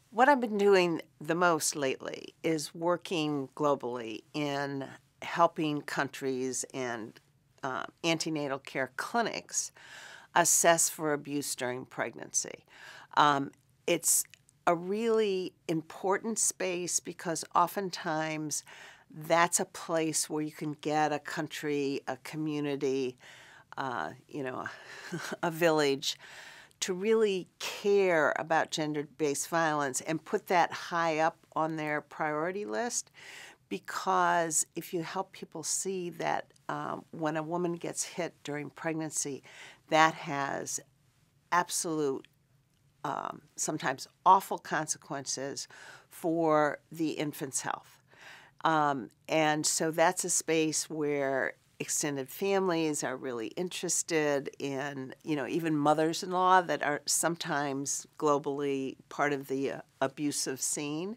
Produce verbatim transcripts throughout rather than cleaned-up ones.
What I've been doing the most lately is working globally in helping countries and uh, antenatal care clinics assess for abuse during pregnancy. Um, it's a really important space because oftentimes that's a place where you can get a country, a community, uh, you know, a village to really care about gender-based violence and put that high up on their priority list, because if you help people see that um, when a woman gets hit during pregnancy, that has absolute, um, sometimes awful consequences for the infant's health. Um, and so that's a space where extended families are really interested in, you know, even mothers-in-law that are sometimes globally part of the uh, abusive scene,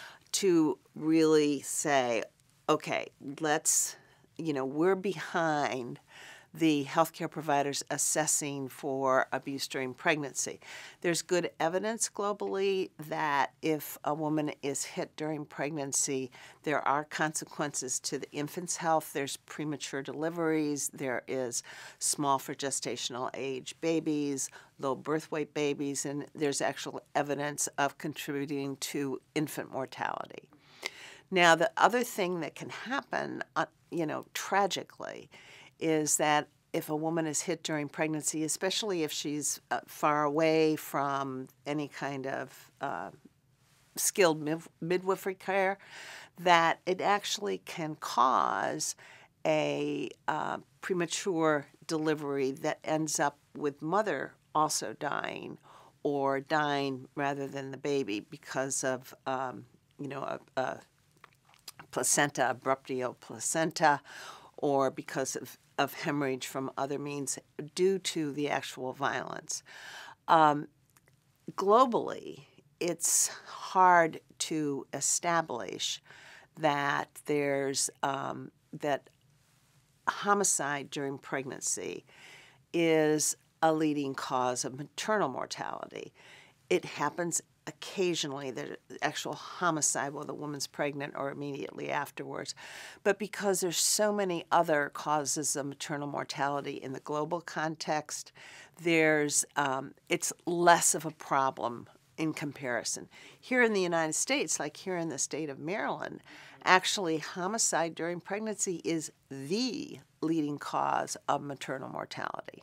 to really say, okay, let's, you know, we're behind the healthcare providers assessing for abuse during pregnancy. There's good evidence globally that if a woman is hit during pregnancy, there are consequences to the infant's health. There's premature deliveries, there is small for gestational age babies, low birth weight babies, and there's actual evidence of contributing to infant mortality. Now, the other thing that can happen, uh, you know, tragically, is that if a woman is hit during pregnancy, especially if she's uh, far away from any kind of uh, skilled mid- midwifery care, that it actually can cause a uh, premature delivery that ends up with mother also dying, or dying rather than the baby because of, um, you know, a, a placenta, abruptio placenta, or because of, of hemorrhage from other means due to the actual violence. Um, globally, it's hard to establish that there's um, that homicide during pregnancy is a leading cause of maternal mortality. It happens occasionally that actual homicide while the woman's pregnant or immediately afterwards. But because there's so many other causes of maternal mortality in the global context, there's um, it's less of a problem in comparison. Here in the United States, like here in the state of Maryland, actually homicide during pregnancy is the leading cause of maternal mortality.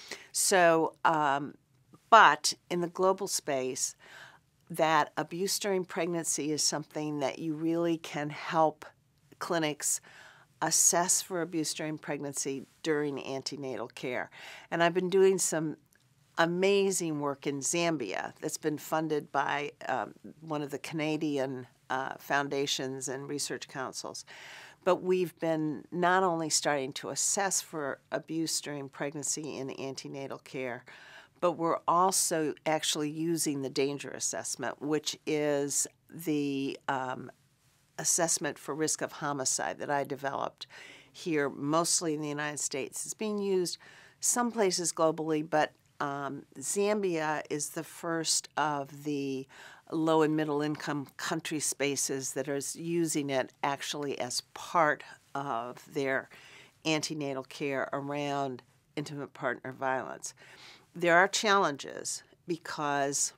So, um, but in the global space, that abuse during pregnancy is something that you really can help clinics assess for abuse during pregnancy during antenatal care. And I've been doing some amazing work in Zambia that's been funded by um, one of the Canadian uh, foundations and research councils. But we've been not only starting to assess for abuse during pregnancy in antenatal care, but we're also actually using the danger assessment, which is the um, assessment for risk of homicide that I developed here, mostly in the United States. It's being used some places globally, but um, Zambia is the first of the low and middle income country spaces that are using it actually as part of their antenatal care around intimate partner violence. There are challenges because,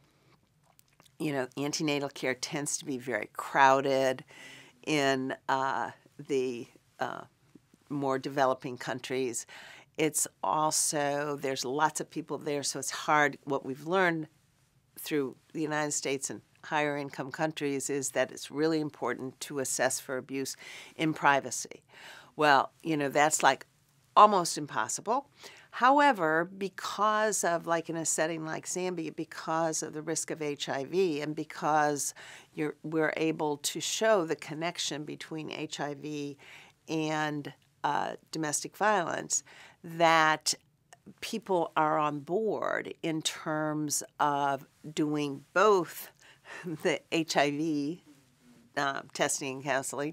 you know, antenatal care tends to be very crowded in uh, the uh, more developing countries. It's also, there's lots of people there, so it's hard. What we've learned through the United States and higher income countries is that it's really important to assess for abuse in privacy. Well, you know, that's like almost impossible. However, because of, like in a setting like Zambia, because of the risk of H I V and because you're, we're able to show the connection between H I V and uh, domestic violence, that people are on board in terms of doing both the H I V uh, testing and counseling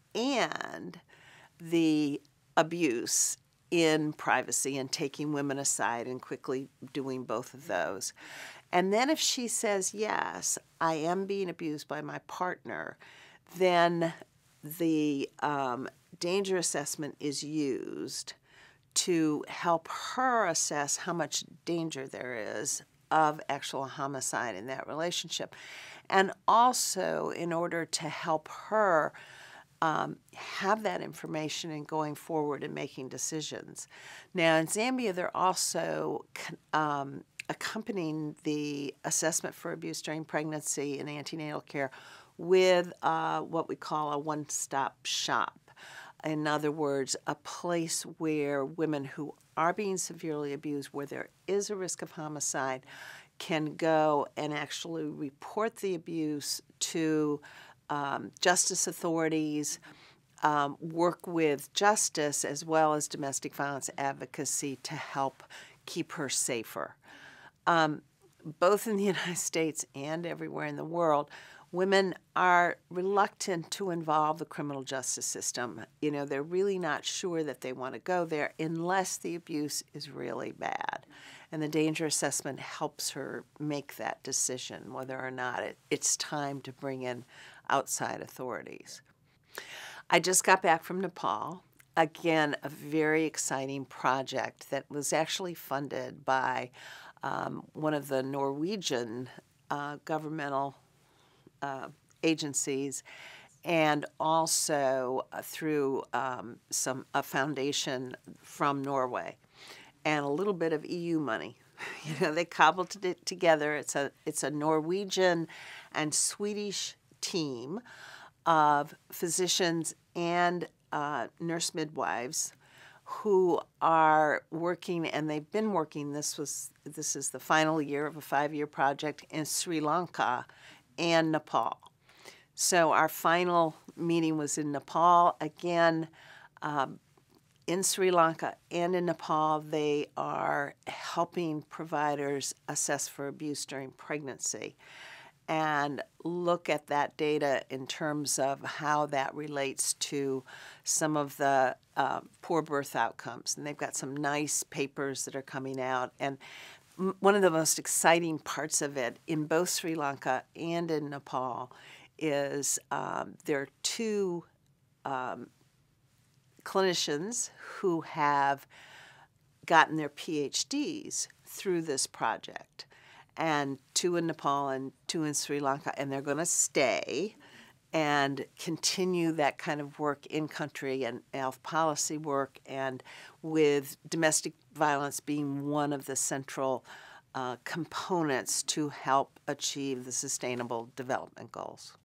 and the abuse in privacy, and taking women aside and quickly doing both of those. And then if she says, yes, I am being abused by my partner, then the um, danger assessment is used to help her assess how much danger there is of actual homicide in that relationship. And also in order to help her um, have that information in going forward and making decisions. Now in Zambia, they're also um, accompanying the assessment for abuse during pregnancy and antenatal care with uh, what we call a one-stop shop. In other words, a place where women who are being severely abused, where there is a risk of homicide, can go and actually report the abuse to um, justice authorities, um, work with justice as well as domestic violence advocacy to help keep her safer. Um, both in the United States and everywhere in the world, women are reluctant to involve the criminal justice system. You know, they're really not sure that they want to go there unless the abuse is really bad. And the danger assessment helps her make that decision, whether or not it, it's time to bring in outside authorities. I just got back from Nepal. Again, a very exciting project that was actually funded by um, one of the Norwegian uh, governmental uh, agencies, and also uh, through um, some a foundation from Norway, and a little bit of E U money. You know, they cobbled it together. It's a it's a Norwegian and Swedish team of physicians and uh, nurse midwives who are working, and they've been working. This was this is the final year of a five-year project in Sri Lanka and Nepal. So our final meeting was in Nepal. Again, um, in Sri Lanka and in Nepal, they are helping providers assess for abuse during pregnancy and look at that data in terms of how that relates to some of the uh, poor birth outcomes. And they've got some nice papers that are coming out. And one of the most exciting parts of it in both Sri Lanka and in Nepal is um, there are two um, clinicians who have gotten their P H Ds through this project, and two in Nepal and two in Sri Lanka, and they're going to stay and continue that kind of work in country and health policy work, and with domestic violence being one of the central uh, components to help achieve the Sustainable Development Goals.